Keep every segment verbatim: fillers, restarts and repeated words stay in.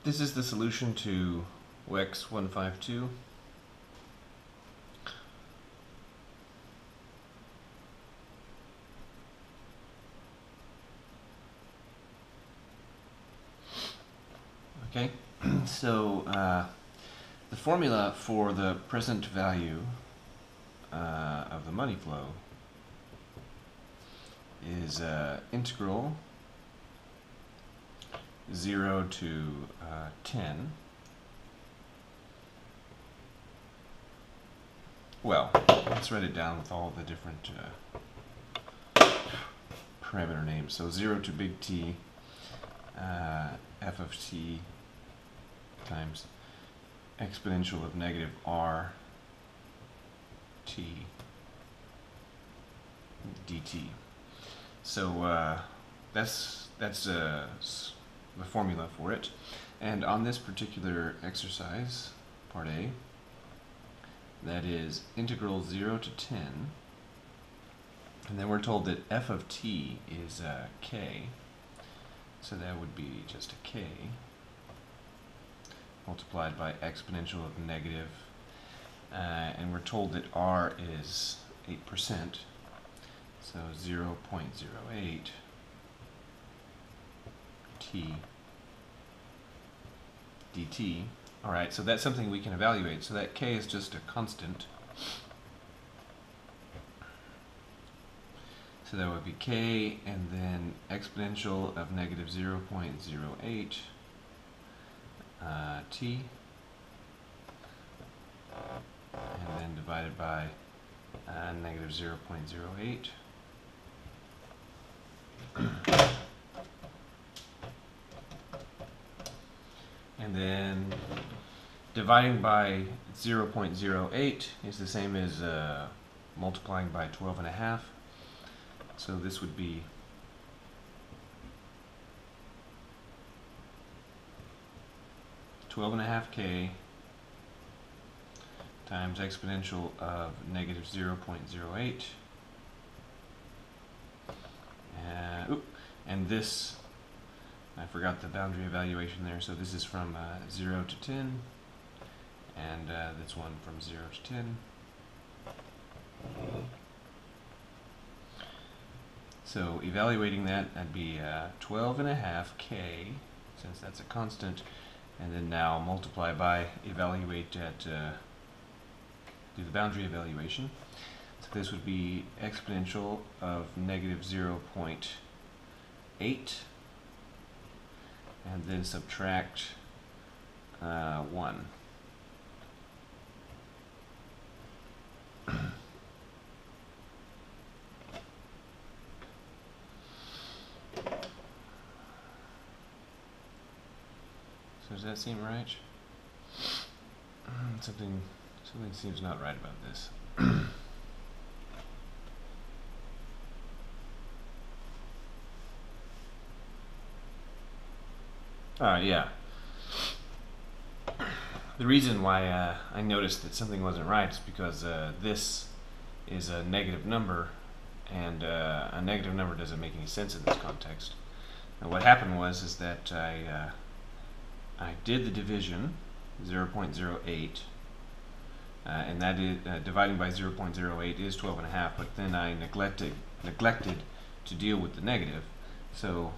This is the solution to W E X one five two. Okay, so uh, the formula for the present value uh, of the money flow is uh, integral zero to uh, ten. Well, let's write it down with all the different uh, parameter names. So zero to big T, uh, f of t times exponential of negative r t dt. So uh, that's that's uh, the formula for it. And on this particular exercise, part A, that is integral zero to ten, and then we're told that f of t is uh, k, so that would be just a k multiplied by exponential of negative, uh, and we're told that r is eight percent, so zero point zero eight t dt. Alright, so that's something we can evaluate. So that k is just a constant. So that would be k and then exponential of negative zero point zero eight uh, t, and then divided by uh, negative zero point zero eight. And then dividing by zero point zero eight is the same as uh, multiplying by twelve and a half. So this would be twelve and a half k times exponential of negative zero point zero eight. Uh, oop, and this, I forgot the boundary evaluation there, so this is from uh, zero to ten, and uh, this one from zero to ten. So evaluating that, that'd be uh, twelve and a half k, since that's a constant, and then now multiply by, evaluate at, uh, do the boundary evaluation. So this would be exponential of negative zero point eight, and then subtract uh, one. So does that seem right? Something, something seems not right about this. Uh, yeah. The reason why uh, I noticed that something wasn't right is because uh, this is a negative number, and uh, a negative number doesn't make any sense in this context. And what happened was is that I uh, I did the division zero point zero eight, uh, and that is uh, dividing by zero point zero eight is twelve and a half. But then I neglected neglected to deal with the negative, so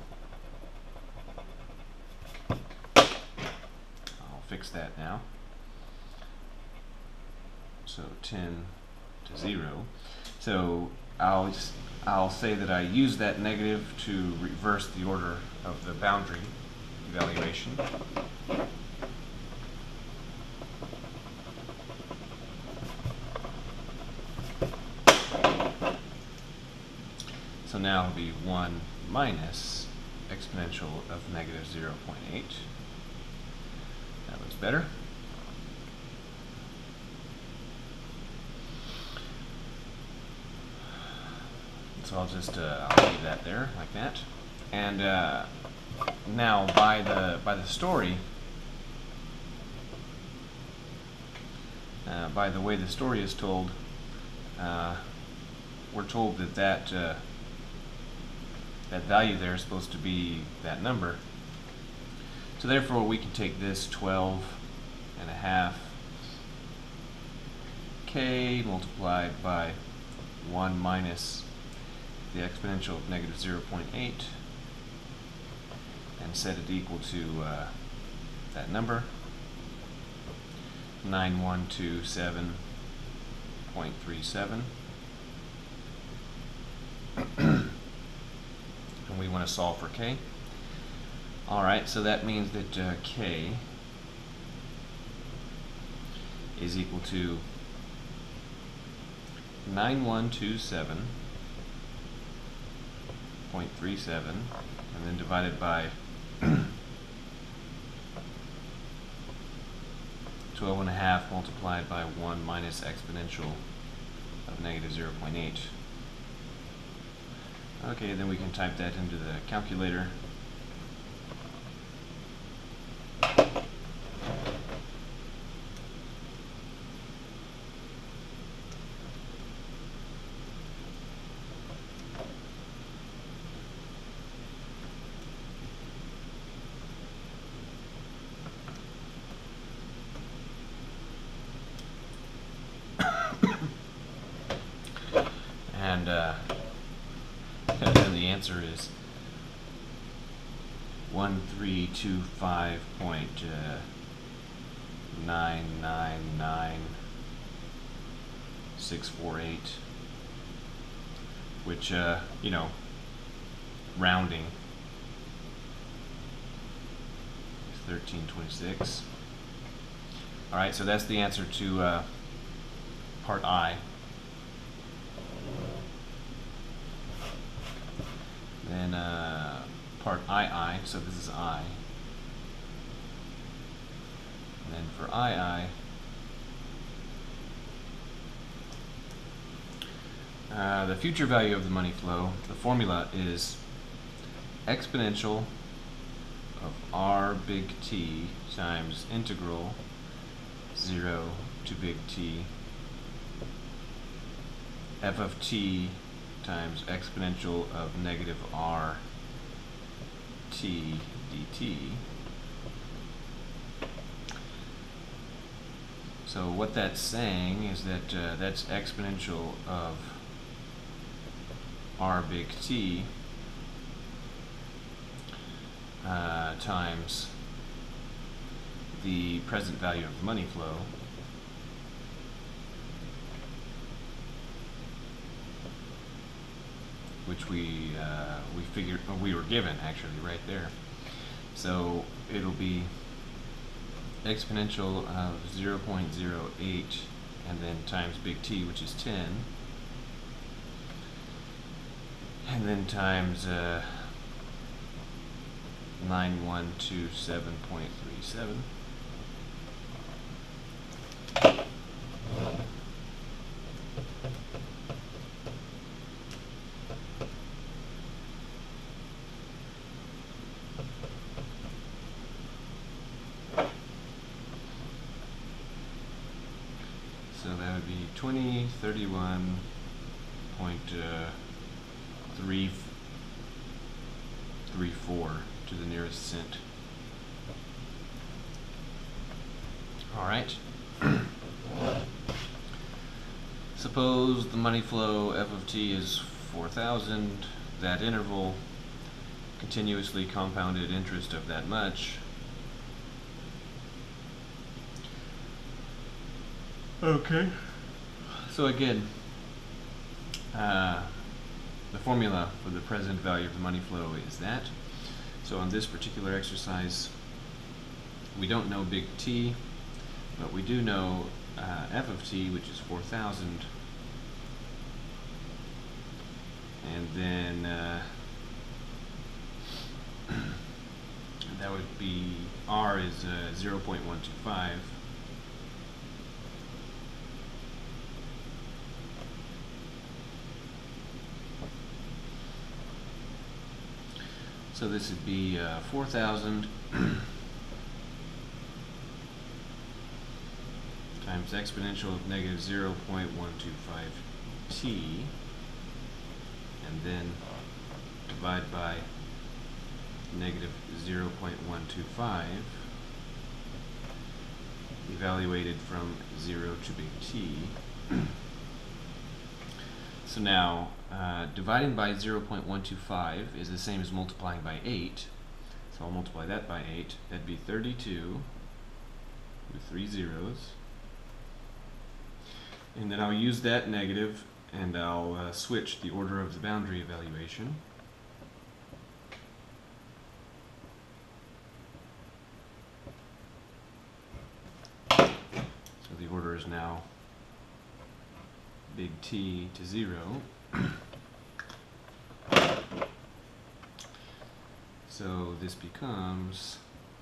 fix that now. So ten to zero. So I'll just, I'll say that I use that negative to reverse the order of the boundary evaluation. So now it'll be one minus exponential of negative zero point eight. That looks better. So I'll just uh, I'll leave that there like that. And uh, now by the by the story, uh, by the way the story is told, uh, we're told that that uh, that value there is supposed to be that number. So therefore we can take this twelve and a half k multiplied by one minus the exponential of negative zero point eight and set it equal to uh, that number, nine one two seven point three seven. And we want to solve for k. Alright, so that means that uh, k is equal to nine one two seven point three seven, and then divided by twelve and a half multiplied by one minus exponential of negative zero point eight. Okay, then we can type that into the calculator. And uh, then the answer is one three two five point nine nine nine six four eight, which uh, you know, rounding is thirteen twenty-six. All right, so that's the answer to uh, part I. Then uh, part two, so this is I. And then for two, uh, the future value of the money flow, the formula is exponential of R big T times integral zero to big T f of t times exponential of negative r t dt. So what that's saying is that uh, that's exponential of r big T uh, times the present value of the money flow, which we uh, we figured well, we were given actually right there. So it'll be exponential of zero point zero eight and then times big T, which is ten, and then times uh, nine one two seven point three seven. So that would be twenty thirty-one point three three four to the nearest cent. All right. Suppose the money flow f of t is four thousand, that interval, continuously compounded interest of that much. Okay. So again, uh, the formula for the present value of the money flow is that. So on this particular exercise, we don't know big T, but we do know uh, f of t, which is four thousand. And then uh, that would be R is uh, zero point one two five. So this would be uh, four thousand times exponential of negative zero point one two five t, and then divide by negative zero point one two five evaluated from zero to big T. So now, uh, dividing by zero point one two five is the same as multiplying by eight. So I'll multiply that by eight. That'd be thirty-two with three zeros. And then I'll use that negative and I'll uh, switch the order of the boundary evaluation. So the order is now big T to zero. So this becomes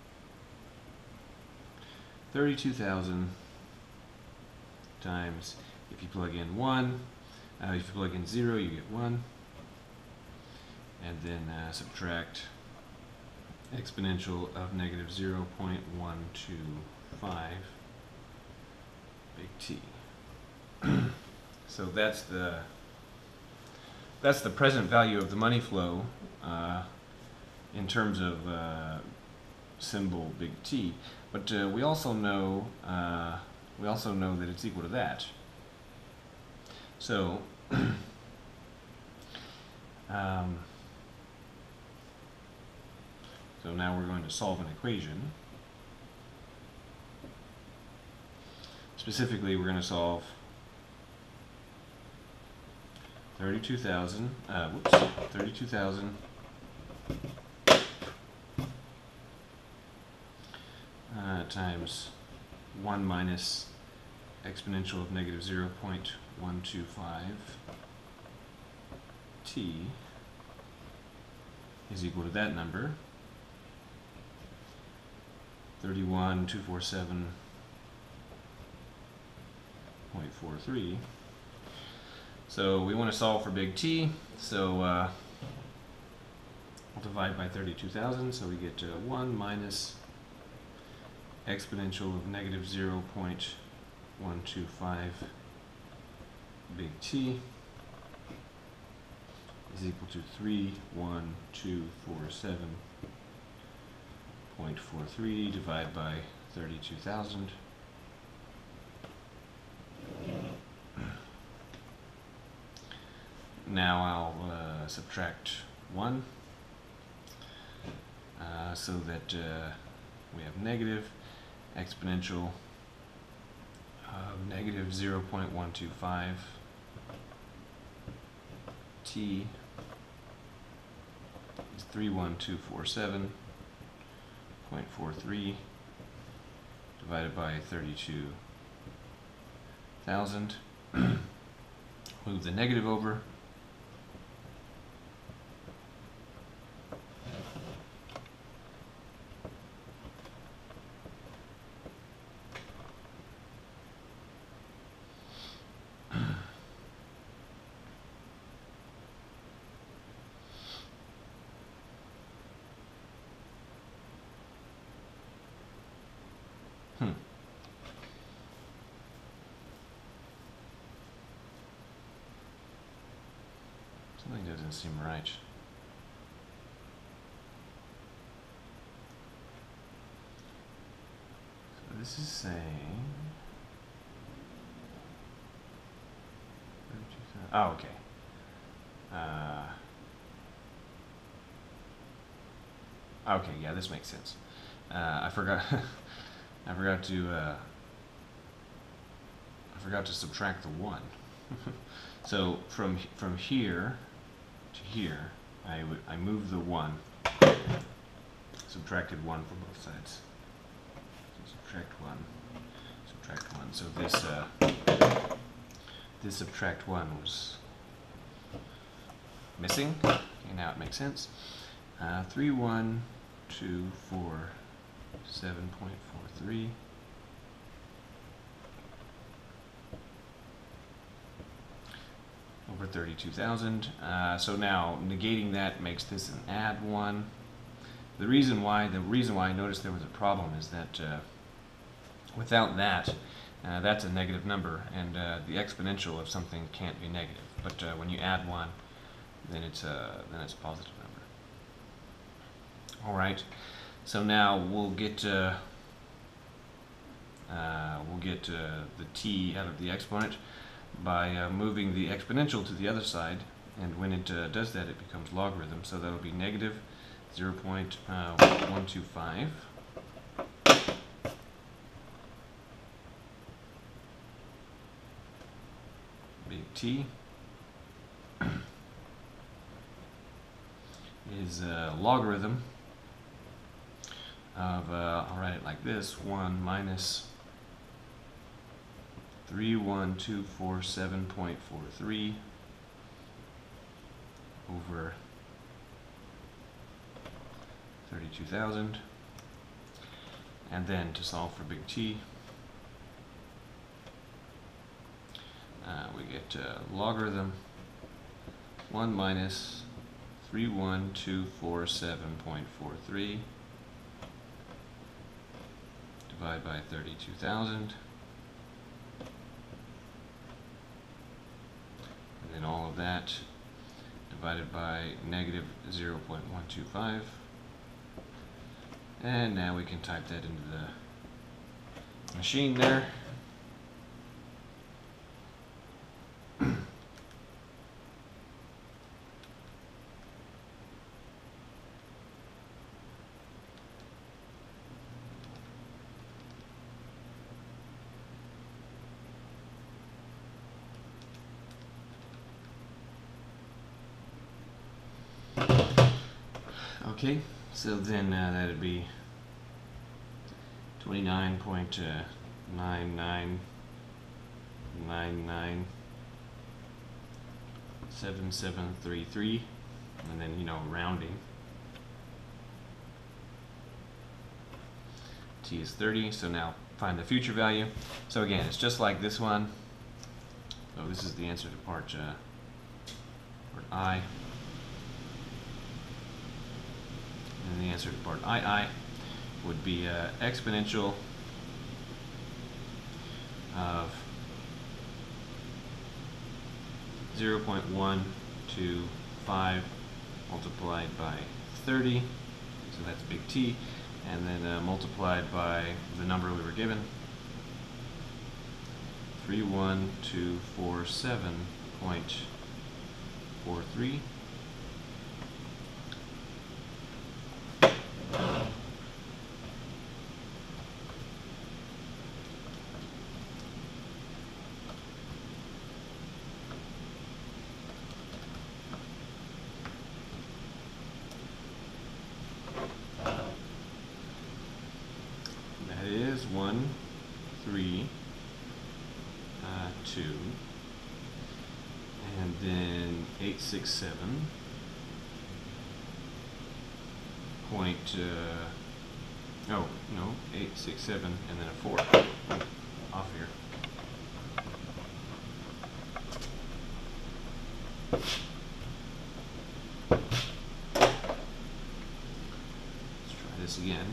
thirty-two thousand times, if you plug in one, uh, if you plug in zero, you get one, and then uh, subtract exponential of negative zero point one two five big T. So that's the that's the present value of the money flow uh, in terms of uh, symbol big T. But uh, we also know uh, we also know that it's equal to that. So um, so now we're going to solve an equation. Specifically, we're going to solve thirty-two thousand, uh, whoops, thirty-two thousand uh, times one minus exponential of negative zero point one two five T is equal to that number, thirty-one thousand two hundred forty-seven point four three. So we want to solve for big T, so uh, we'll divide by thirty-two thousand, so we get uh, one minus exponential of negative zero point one two five big T is equal to three thousand one hundred forty-seven point four three divided by thirty-two thousand. Now I'll uh, subtract one uh, so that uh, we have negative exponential of negative zero point one two five T is three thousand one hundred forty-seven point four three divided by thirty-two thousand. Move the negative over. Hmm. Something doesn't seem right. So this is saying oh, okay. Uh, okay, yeah, this makes sense. Uh, I forgot. I forgot to. Uh, I forgot to subtract the one. So from from here to here, I would I moved the one. Subtracted one from both sides. So subtract one. Subtract one. So this uh, this subtract one was missing. Okay, now it makes sense. Uh, three one two four seven point four three. Over thirty-two thousand. Uh, so now negating that makes this an add one. The reason why the reason why I noticed there was a problem is that uh, without that, uh, that's a negative number, and uh, the exponential of something can't be negative. But uh, when you add one, then it's a then it's a positive number. All right. So now we'll get uh, uh, we'll get uh, the t out of the exponent by uh, moving the exponential to the other side, and when it uh, does that, it becomes logarithm. So that'll be negative zero point one two five. Big T is a logarithm of, uh, I'll write it like this, one minus three one two four seven point four three over thirty-two thousand. And then to solve for big T, uh, we get uh, logarithm one minus three one two four seven point four three divided by thirty-two thousand. And then all of that divided by negative zero point one two five. And now we can type that into the machine there. Okay, so then uh, that'd be twenty-nine point nine nine nine nine seven seven three three, and then, you know, rounding. T is thirty, so now find the future value. So again, it's just like this one. So this is the answer to part, uh, part I. And the answer to part two would be uh, exponential of zero point one two five multiplied by thirty, so that's big T, and then uh, multiplied by the number we were given, three one two four seven point four three. That is one, three, uh, two, and then eight, six, seven. Point, uh, oh, no, eight, six, seven, and then a four. Oh, off here. Let's try this again.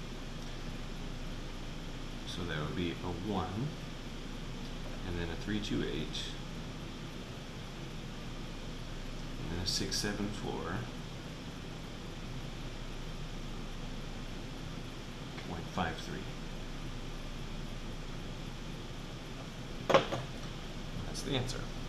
So that would be a one, and then a three, two, eight, and then a six, seven, four. point five three. That's the answer.